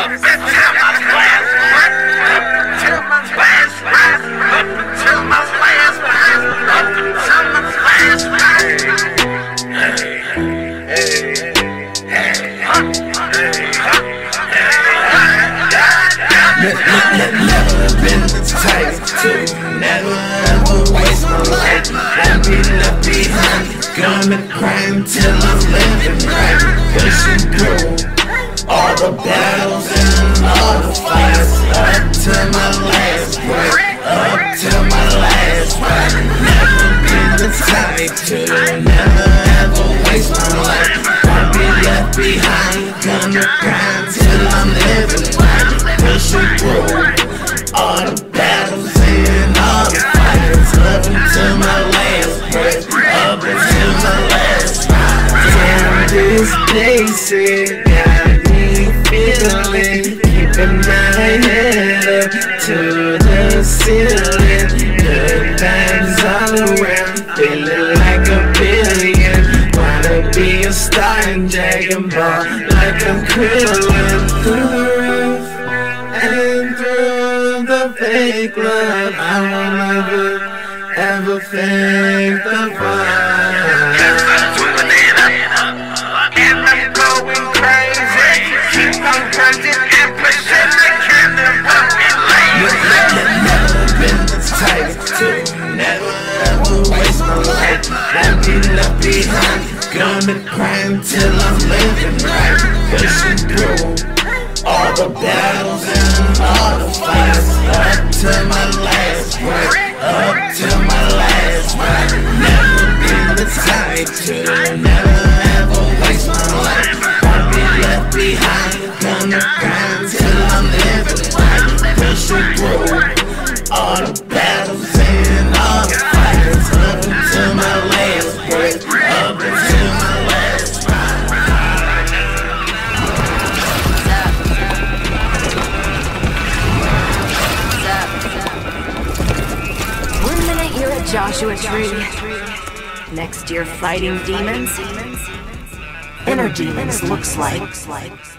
Never been the type to never ever waste my life. Won't be left behind. Gonna grind till I'm living right. Pushing through all the battles and all the fights. Up to my last breath. Up to my last breath. Never been the type to never ever waste my life. Won't be left behind. Gonna grind till I'm living right. Pushing through all the battles and all the fights. Up until my last breath. Up until my last breath. Damn, this basic got me feeling. Keeping my head up to the ceiling. Good vibes all around. Feeling like a billion. Wanna be a star in Dragon Ball. Like I'm Krillin. Through the roof and through the fake love. I won't ever fake the vibe. And I'm going crazy. Keep on grinding and pushing the camera. Never been the type to never ever waste my life. Won't be left behind. Gonna grind till I'm living right. Pushing through all the battles and all the fights. Up to my last breath. Up to my last breath. Never been the type to never ever waste my life. Won't be left behind. Gonna grind till I'm living right. Pushing through all the battles and all the fights. Up until my last breath. Up until my last breath. One minute you're a Joshua tree, next you're fighting demons. Inner demons looks like